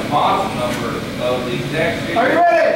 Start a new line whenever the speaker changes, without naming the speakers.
model number of the exact.
Are you ready?